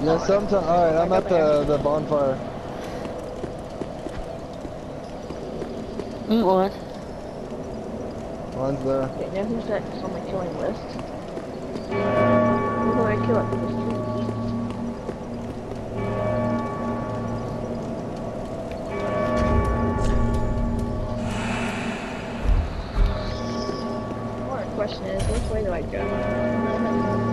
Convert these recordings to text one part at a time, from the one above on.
Yeah, sometime. Alright, I'm at the bonfire. What? Mine's there. Okay, now who's next on my killing list? Who do I kill up this tree? More question is, which way do I go?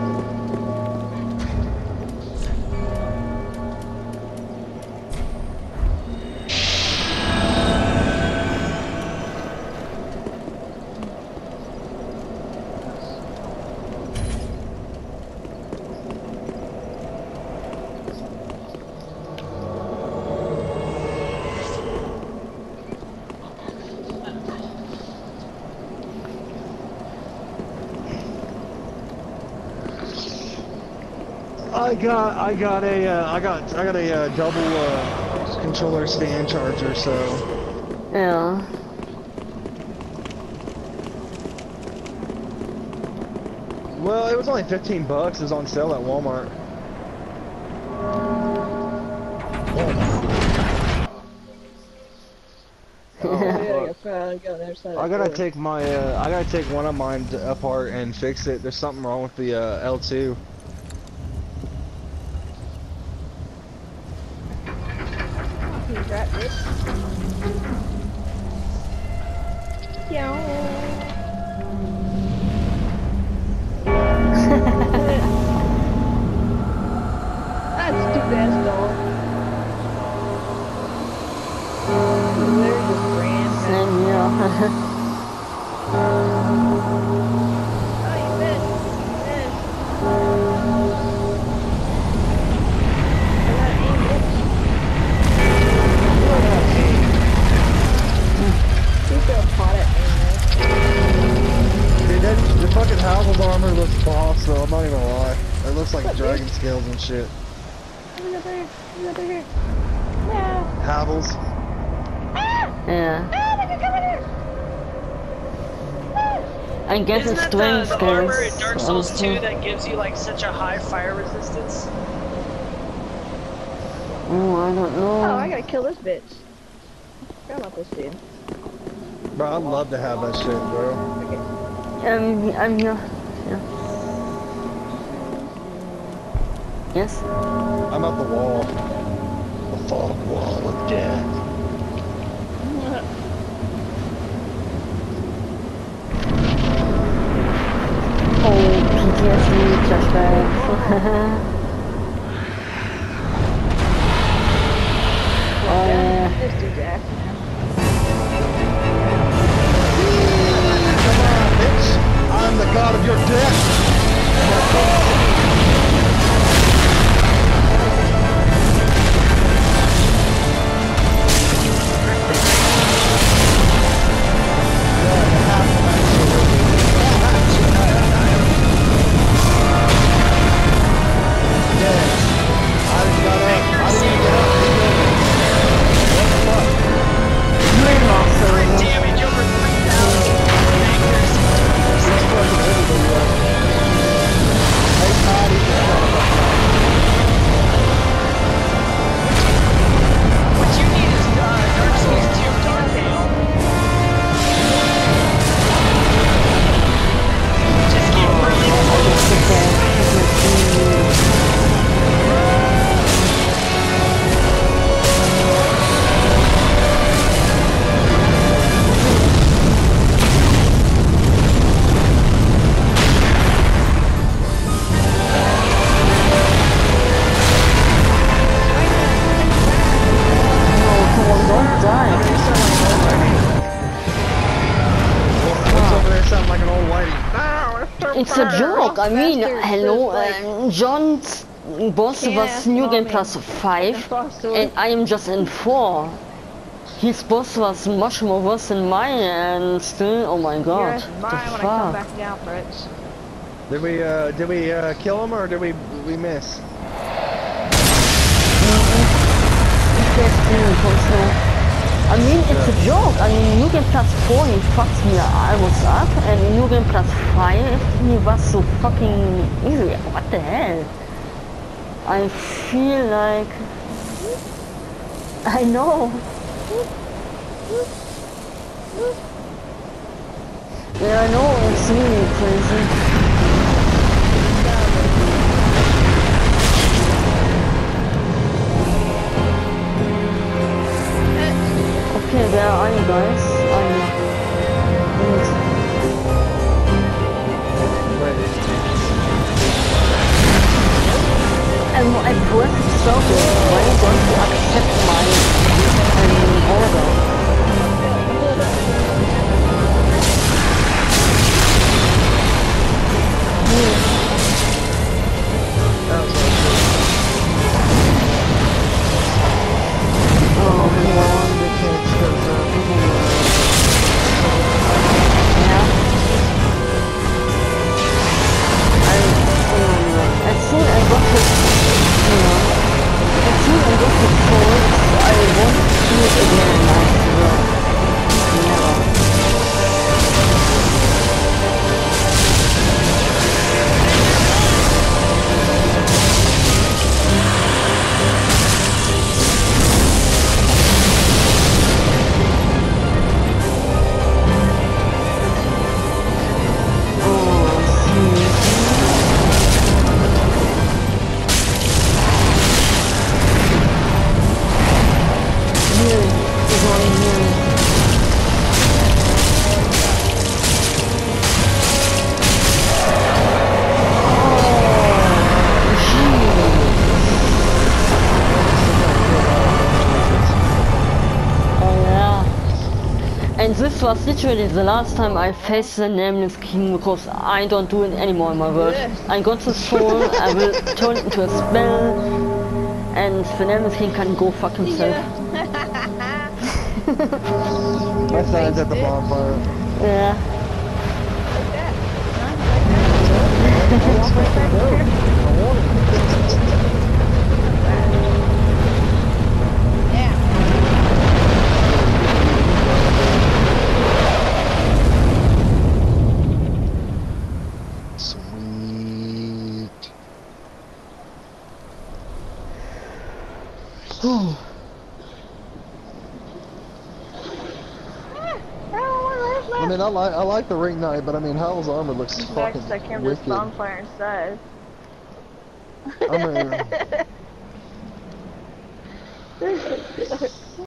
I got a double controller stand charger, so Yeah. well, it was only $15. It was on sale at Walmart. I gotta take my I gotta take one of mine apart and fix it. There's something wrong with the L2. That's too fast, dog. Literally just ran. Same here. Oh, you missed. You missed. I got aim, bitch. You feel hot at aim, Dude, the fucking Havel's armor looks boss though, I'm not even gonna lie. It looks like dragon scales and shit. Look over here. Look over here. No. Havel's. Yeah. Ah, look at over here. I guess Isn't it's that strength the armor in skills. Dark Souls 2 that gives you like such a high fire resistance? Oh, I don't know. Oh, I gotta kill this bitch. Forgot about this dude. Bro, I'd love to have that shit, bro. I'm here. Yeah. Yes? I'm at the wall. The fog wall of death. Oh, PTSD, flashback. Oh, yeah. This dude's ass. Come on, bitch! I'm the god of your death! Damage over 3,000 What you need is Dark Souls 2 Darkgale. Just keep Don't die. What's over there sound like an old lady? It's a joke. I mean, Faster, hello, just like- John's boss Yeah, was New Game mommy. Plus 5, Faster. and I am just in 4. His boss was much more worse than mine, and still, oh my You're god, as the mine when I come fuck. back down, Fritz. Did we kill him or did we miss? I mean, it's a joke. I mean, New Game Plus 4, he fucked me almost up, and in New Game Plus 5, he was so fucking easy. What the hell? I feel like I know. Yeah, I know it's really crazy. Okay, where are you guys? And I pressed circle when you want to accept my order. And this was literally the last time I faced the Nameless King, because I don't do it anymore in my world. I got the soul, I will turn it into a spell, and the Nameless King can go fuck himself. My sign's at the bonfire. Yeah. I mean, I like the Ring Knight, but I mean, Howl's armor looks fucking I came to this wicked. bonfire instead. I mean,